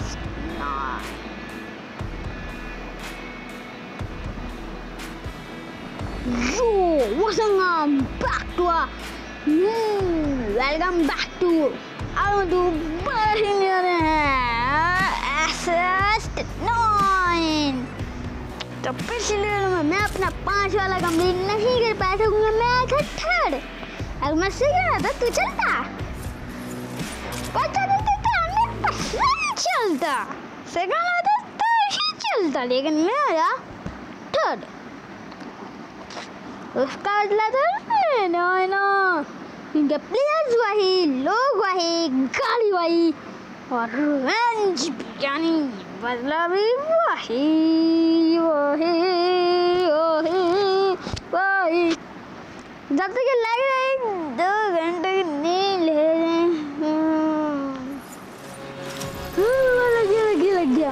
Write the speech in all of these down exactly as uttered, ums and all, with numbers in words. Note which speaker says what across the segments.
Speaker 1: Yo, what's up? Back to a hmm, welcome back to our to Asphalt nine. तो पिछले में मैं अपना पांच वाला कंप्लीट नहीं कर पाया था क्योंकि मैं था थर्ड। अगर मैं सीख रहा था तू चलता पता नहीं था मैं नहीं चलता सेकंड आता तो ही चलता लेकिन मैं आया थर्ड। उसका मतलब ना ना इनके प्लेयर्स वही लोग वही गाड़ी वही और रेंज यानी बदला भी वही वही वही वही जब तक लग रहा है दो घंटे की नींद ले रहे लग गया लग गया लग गया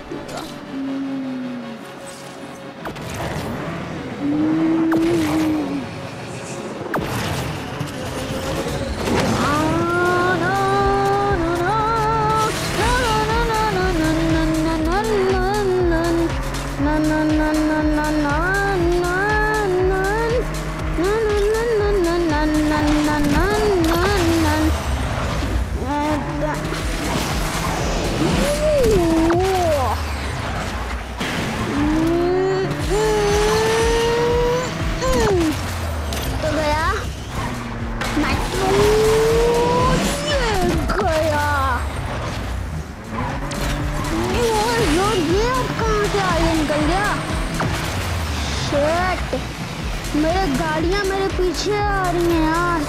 Speaker 1: मेरे गाड़ियां मेरे पीछे आ रही हैं यार।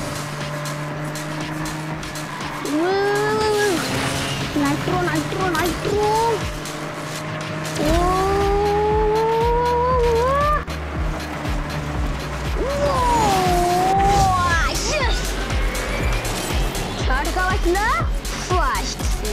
Speaker 1: नाइट्रो नाइट्रो नाइट्रो थर्ड का मतलब फर्स्ट से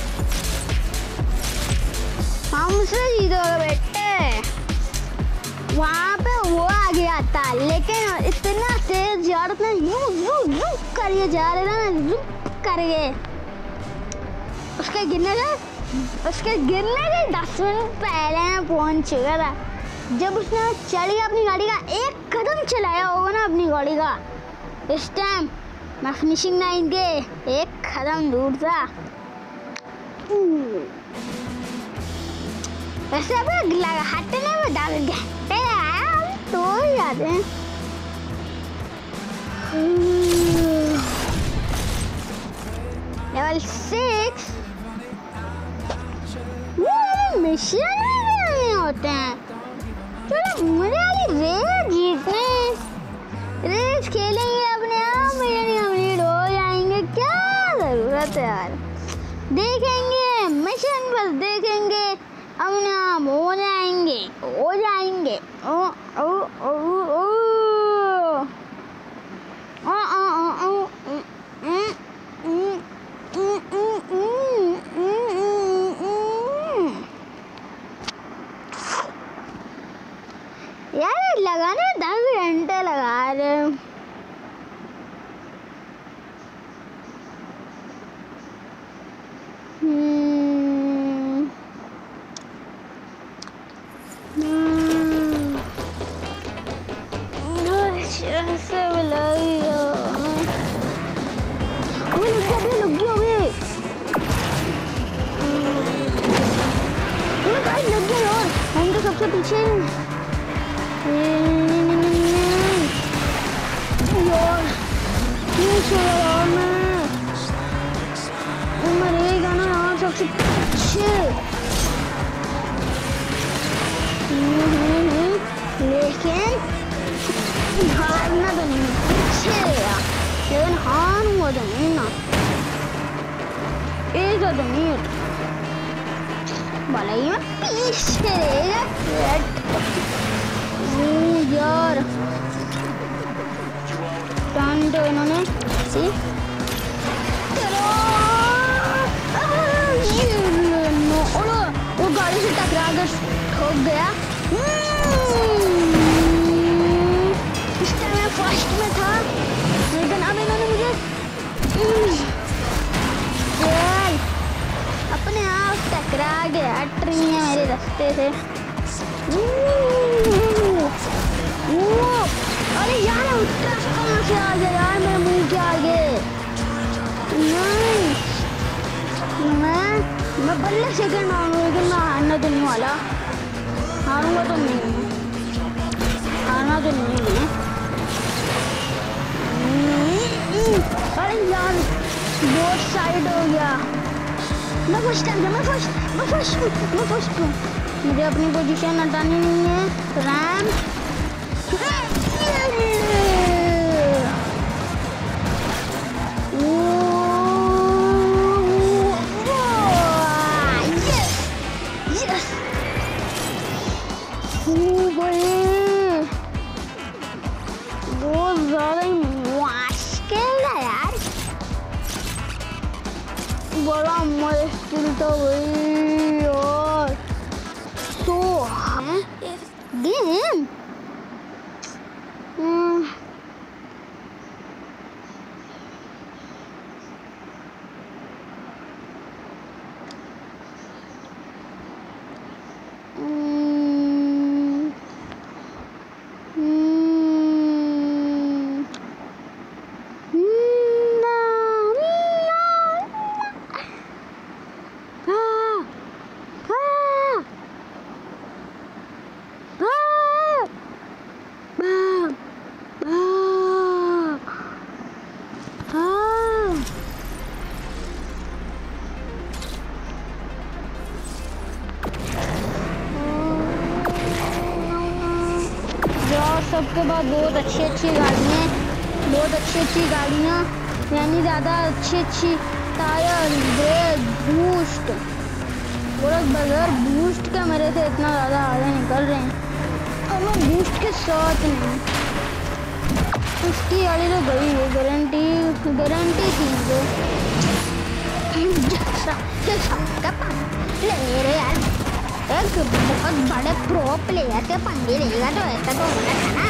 Speaker 1: हमसे जीतोगे बेटे। वहाँ पे वो आ गया था लेकिन इतना तेज यार उतना यूं यूं यूं करके जा रहे ना यूं करके उसके गिरने से उसके गिरने के दस मिनट पहले मैं पहुंच चुका था। जब उसने चढ़ी अपनी गाड़ी का एक कदम चलाया होगा ना अपनी गाड़ी का इस टाइम मैं फिनिशिंग लाइन के एक कदम दूर था। वैसे अब लगा हटने में डाल गया तो याद है लेवल सिक्स मिशन नहीं होते हैं। चलो मुझे वाली रेस जीतने रेस खेलेंगे अपने आप मिशन कंप्लीट हो जाएंगे। क्या जरूरत है यार देखेंगे मिशन बस देखेंगे अपने आप हो जाएंगे हो जाएंगे ओ ओ ओ ओ ओ ओ यार लगाने दस घंटे लगा रहे सबसे पीछे यार पीछे यार मैं मरेगा ना यार सबसे पीछे लेकिन हारना तो नहीं पीछे यार लेकिन हारूंगा तो नहीं ना एक तो नहीं भले ही मैं पीछे यार टर्न तो इन्होंने सी वो गाड़ी से टकरा कर ठोक गया। इस टाइम मैं फर्स्ट में था लेकिन अब इन्होंने मुझे अपने आप टकरा के हट रही है मेरे रास्ते से। अरे यार उत्तर कहाँ से आ गया यार मेरे मुंह के आगे। नहीं मैं मैं बल्ले सेकंड आऊंगा, लेकिन मैं हारना तो नहीं वाला। हारूंगा तो नहीं, हारना तो नहीं है। अरे यार बोथ साइड हो गया। मैं फर्स्ट आ गया, मैं फर्स्ट मैं फर्स्ट मैं फर्स्ट हूँ। मुझे अपनी पोजीशन हटानी नहीं है। रैम बहुत ज़्यादा ही मुश्किल है यार, बड़ा मुश्किल तो वही। और तो है गेम सबके पास बहुत अच्छी अच्छी गाड़ियाँ बहुत अच्छी अच्छी गाड़ियाँ यानी ज़्यादा अच्छी अच्छी टायर, ब्रेक, बूस्ट। और बगैर बूस्ट का मेरे से इतना ज़्यादा आगे निकल रहे हैं और मैं बूस्ट के साथ नहीं। उसकी गाड़ी तो गई है, गारंटी गारंटी थी मुझे। ले यार एक बहुत बड़े प्रो प्लेयर के पंगे लेगा तो ऐसा तो होना था ना।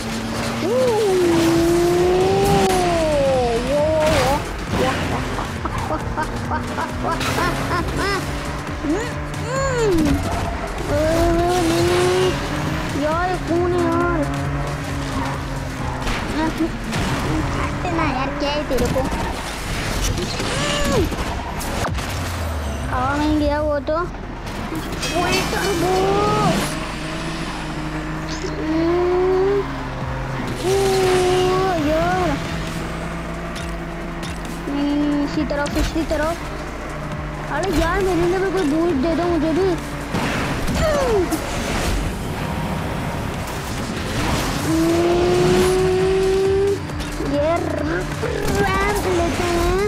Speaker 1: यार कौन है यार? हटते ना यार, क्या है तेरे को? हवा नहीं गया वो तो। इसी तरफ इसी तरफ। अरे यार मेरे लिए भी कोई बूस्ट दे दो मुझे भी। ये रैंप लेते हैं।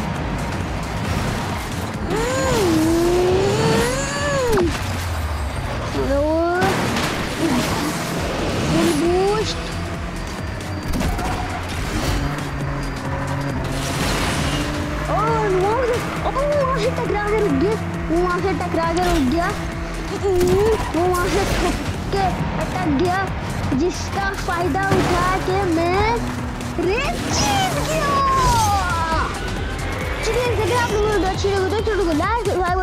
Speaker 1: टकरा के रुक गया वो वहाँ से टकरा के रुक गया वो वहाँ से ठुक के अटक गया, जिसका फायदा उठा के मैं रेस जीत गया। चलिए अगर आप लोगों को अच्छी लगी तो छोटे को लाइक